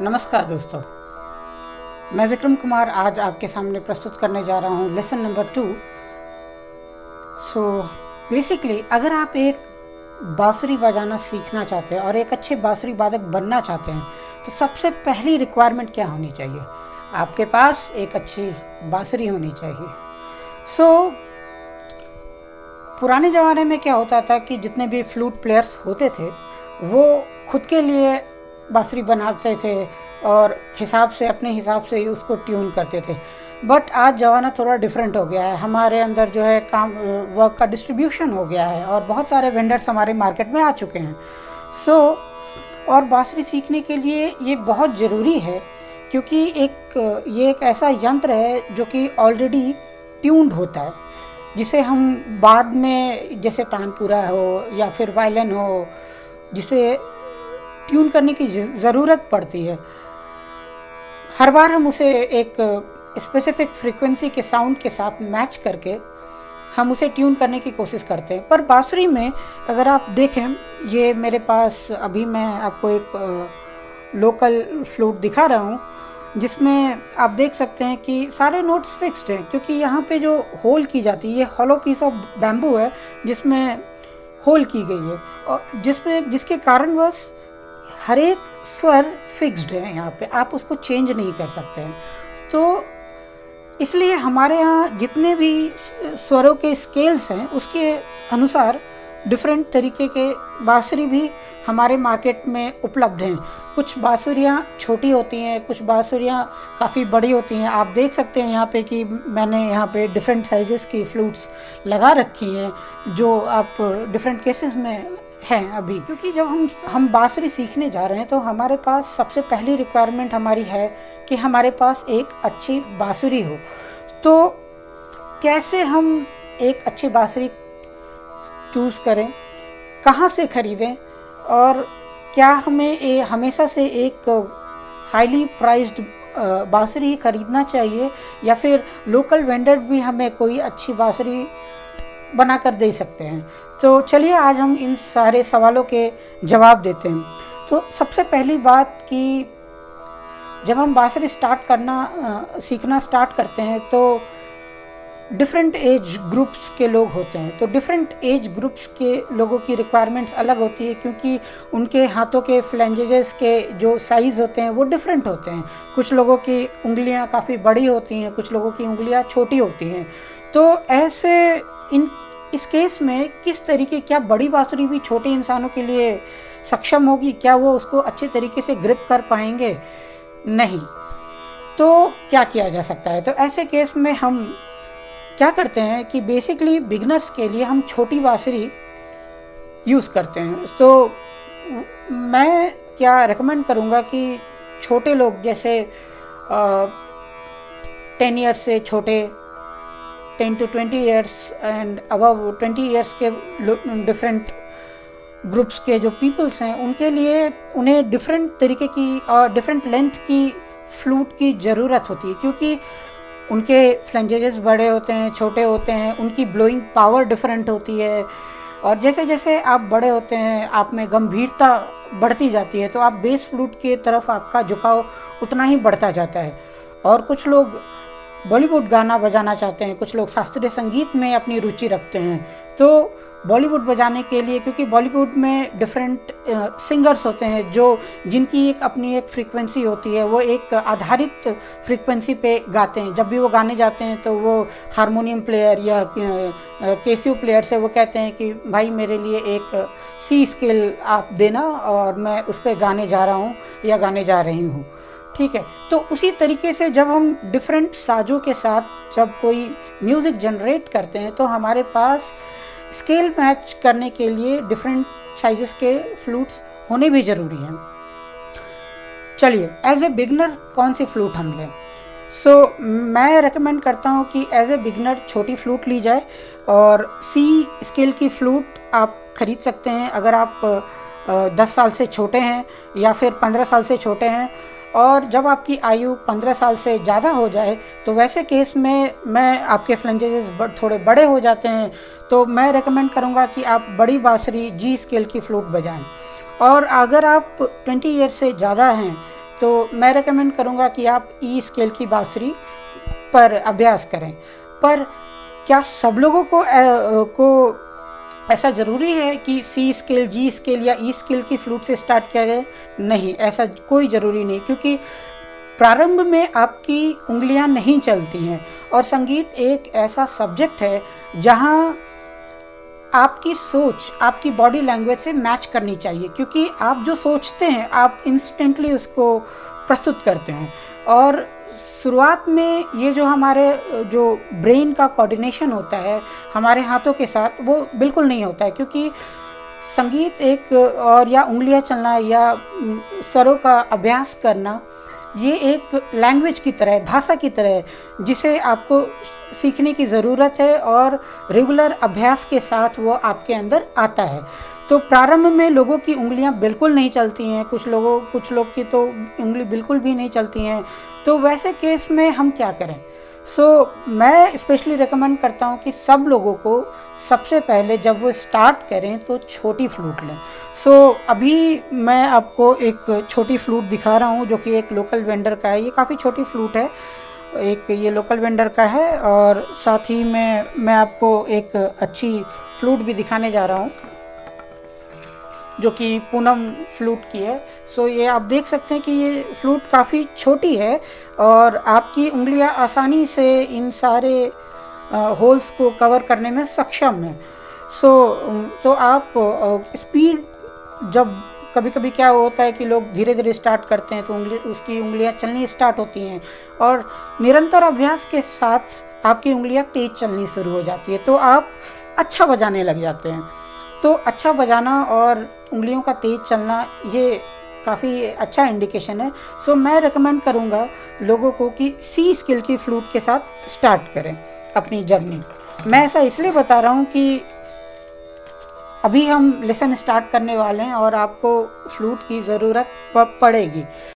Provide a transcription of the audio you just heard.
नमस्कार दोस्तों, मैं विक्रम कुमार आज आपके सामने प्रस्तुत करने जा रहा हूँ लेसन नंबर 2। बेसिकली अगर आप एक बांसुरी बजाना सीखना चाहते हैं और एक अच्छे बांसुरी वादक बनना चाहते हैं तो सबसे पहली रिक्वायरमेंट क्या होनी चाहिए? आपके पास एक अच्छी बांसुरी होनी चाहिए। पुराने ज़माने में क्या होता था कि जितने भी फ्लूट प्लेयर्स होते थे वो खुद के लिए बांसुरी बनाते थे और अपने हिसाब से ही उसको ट्यून करते थे। बट आज ज़माना थोड़ा डिफरेंट हो गया है। हमारे अंदर जो है वर्क का डिस्ट्रीब्यूशन हो गया है और बहुत सारे वेंडर्स हमारे मार्केट में आ चुके हैं। और बांसुरी सीखने के लिए ये बहुत ज़रूरी है क्योंकि ये एक ऐसा यंत्र है जो कि ऑलरेडी ट्यून्ड होता है, जिसे हम बाद में जैसे तानपुरा हो या फिर वायलिन हो जिसे ट्यून करने की ज़रूरत पड़ती है। हर बार हम उसे एक स्पेसिफिक फ्रीक्वेंसी के साउंड के साथ मैच करके हम उसे ट्यून करने की कोशिश करते हैं। पर बांसुरी में अगर आप देखें, ये मेरे पास अभी मैं आपको एक लोकल फ्लूट दिखा रहा हूँ जिसमें आप देख सकते हैं कि सारे नोट्स फिक्स्ड हैं क्योंकि यहाँ पे जो होल की जाती है ये हॉलो पीस ऑफ बैम्बू है जिसमें होल की गई है और जिसके कारणवश हर एक स्वर फिक्स्ड है। यहाँ पे आप उसको चेंज नहीं कर सकते हैं। तो इसलिए हमारे यहाँ जितने भी स्वरों के स्केल्स हैं उसके अनुसार डिफरेंट तरीके के बांसुरी भी हमारे मार्केट में उपलब्ध हैं। कुछ बांसुरियाँ छोटी होती हैं, कुछ बांसुरियाँ काफ़ी बड़ी होती हैं। आप देख सकते हैं यहाँ पे कि मैंने यहाँ पे डिफरेंट साइजेस की फ्लूट्स लगा रखी हैं जो आप डिफरेंट केसेस में हैं अभी। क्योंकि जब हम बांसुरी सीखने जा रहे हैं तो हमारे पास सबसे पहली रिक्वायरमेंट हमारी है कि हमारे पास एक अच्छी बांसुरी हो। तो कैसे हम एक अच्छी बांसुरी चूज़ करें, कहाँ से ख़रीदें और क्या हमें हमेशा से एक हाईली प्राइस्ड बांसुरी ही ख़रीदना चाहिए या फिर लोकल वेंडर भी हमें कोई अच्छी बांसुरी बना कर दे सकते हैं? तो चलिए आज हम इन सारे सवालों के जवाब देते हैं। तो सबसे पहली बात कि जब हम बांसुरी सीखना स्टार्ट करते हैं तो डिफरेंट एज ग्रुप्स के लोग होते हैं। तो डिफरेंट एज ग्रुप्स के लोगों की रिक्वायरमेंट्स अलग होती है क्योंकि उनके हाथों के फ्लैंजेस के जो साइज़ होते हैं वो डिफरेंट होते हैं। कुछ लोगों की उंगलियां काफ़ी बड़ी होती हैं, कुछ लोगों की उंगलियां छोटी होती हैं। तो इस केस में किस तरीके, क्या बड़ी बांसुरी भी छोटे इंसानों के लिए सक्षम होगी? क्या वो उसको अच्छे तरीके से ग्रिप कर पाएंगे? नहीं। तो क्या किया जा सकता है? तो ऐसे केस में हम क्या करते हैं कि बेसिकली बिगनर्स के लिए हम छोटी बांसुरी यूज़ करते हैं। तो मैं क्या रेकमेंड करूँगा कि छोटे लोग जैसे 10 ईयर्स से छोटे, 10 to 20 years and above 20 years के डिफरेंट ग्रुप्स के जो पीपल्स हैं उनके लिए उन्हें डिफरेंट तरीके की और डिफरेंट लेंथ की फ्लूट की ज़रूरत होती है क्योंकि उनके फ्लैंजेस बड़े होते हैं, छोटे होते हैं, उनकी ब्लोइंग पावर डिफरेंट होती है और जैसे जैसे आप बड़े होते हैं आप में गंभीरता बढ़ती जाती है तो आप बेस फ्लूट की तरफ आपका झुकाव उतना ही बढ़ता जाता है। और कुछ लोग बॉलीवुड गाना बजाना चाहते हैं, कुछ लोग शास्त्रीय संगीत में अपनी रुचि रखते हैं। तो बॉलीवुड बजाने के लिए, क्योंकि बॉलीवुड में डिफरेंट सिंगर्स होते हैं जिनकी अपनी एक फ्रीक्वेंसी होती है, वो एक आधारित फ्रीक्वेंसी पे गाते हैं। जब भी वो गाने जाते हैं तो वो हारमोनियम प्लेयर या कैसियो प्लेयर से वो कहते हैं कि भाई मेरे लिए एक सी स्केल आप देना और मैं उस पर गाने जा रहा हूँ या गाने जा रही हूँ। ठीक है। तो उसी तरीके से जब हम डिफरेंट साजों के साथ जब कोई म्यूज़िक जनरेट करते हैं तो हमारे पास स्केल मैच करने के लिए डिफरेंट साइजेस के फ्लूट्स होने भी ज़रूरी हैं। चलिए, एज ए बिगनर कौन सी फ्लूट हम लें? मैं रेकमेंड करता हूँ कि एज ए बिगनर छोटी फ्लूट ली जाए और सी स्केल की फ्लूट आप ख़रीद सकते हैं अगर आप 10 साल से छोटे हैं या फिर 15 साल से छोटे हैं। और जब आपकी आयु 15 साल से ज़्यादा हो जाए तो वैसे केस में आपके फ्लैंजेस थोड़े बड़े हो जाते हैं तो मैं रेकमेंड करूँगा कि आप बड़ी बांसुरी जी स्केल की फ्लूट बजाएं। और अगर आप 20 ईयर्स से ज़्यादा हैं तो मैं रेकमेंड करूँगा कि आप ई स्केल की बांसुरी पर अभ्यास करें। पर क्या सब लोगों को ऐसा ज़रूरी है कि सी स्केल, जी स्केल या ई स्केल की फ्लूट से स्टार्ट किया जाए? नहीं, ऐसा कोई ज़रूरी नहीं, क्योंकि प्रारंभ में आपकी उंगलियां नहीं चलती हैं और संगीत एक ऐसा सब्जेक्ट है जहां आपकी सोच आपकी बॉडी लैंग्वेज से मैच करनी चाहिए, क्योंकि आप जो सोचते हैं आप इंस्टेंटली उसको प्रस्तुत करते हैं। और शुरुआत में ये जो हमारे जो ब्रेन का कोऑर्डिनेशन होता है हमारे हाथों के साथ, वो बिल्कुल नहीं होता है, क्योंकि संगीत एक और या उंगलियां चलना या स्वरों का अभ्यास करना ये एक लैंग्वेज की तरह है, भाषा की तरह है, जिसे आपको सीखने की ज़रूरत है और रेगुलर अभ्यास के साथ वो आपके अंदर आता है। तो प्रारंभ में लोगों की उंगलियां बिल्कुल नहीं चलती हैं, कुछ लोग की तो उंगली बिल्कुल भी नहीं चलती हैं। तो वैसे केस में हम क्या करें? मैं स्पेशली रेकमेंड करता हूं कि सब लोगों को सबसे पहले जब वो स्टार्ट करें तो छोटी फ्लूट लें। अभी मैं आपको एक छोटी फ्लूट दिखा रहा हूँ जो कि एक लोकल वेंडर का है। ये काफ़ी छोटी फ्लूट है, एक ये लोकल वेंडर का है। और साथ ही में मैं आपको एक अच्छी फ्लूट भी दिखाने जा रहा हूँ जो कि पूनम फ्लूट की है। ये आप देख सकते हैं कि ये फ्लूट काफ़ी छोटी है और आपकी उंगलियां आसानी से इन सारे होल्स को कवर करने में सक्षम है। तो आप स्पीड, जब कभी कभी क्या होता है कि लोग धीरे धीरे स्टार्ट करते हैं तो उसकी उंगलियां चलनी स्टार्ट होती हैं और निरंतर अभ्यास के साथ आपकी उंगलियां तेज चलनी शुरू हो जाती है, तो आप अच्छा बजाने लग जाते हैं। तो अच्छा बजाना और उंगलियों का तेज चलना ये काफ़ी अच्छा इंडिकेशन है। मैं रेकमेंड करूँगा लोगों को कि सी स्केल की फ्लूट के साथ स्टार्ट करें अपनी जर्नी। मैं ऐसा इसलिए बता रहा हूँ कि अभी हम लेसन स्टार्ट करने वाले हैं और आपको फ्लूट की ज़रूरत पड़ेगी।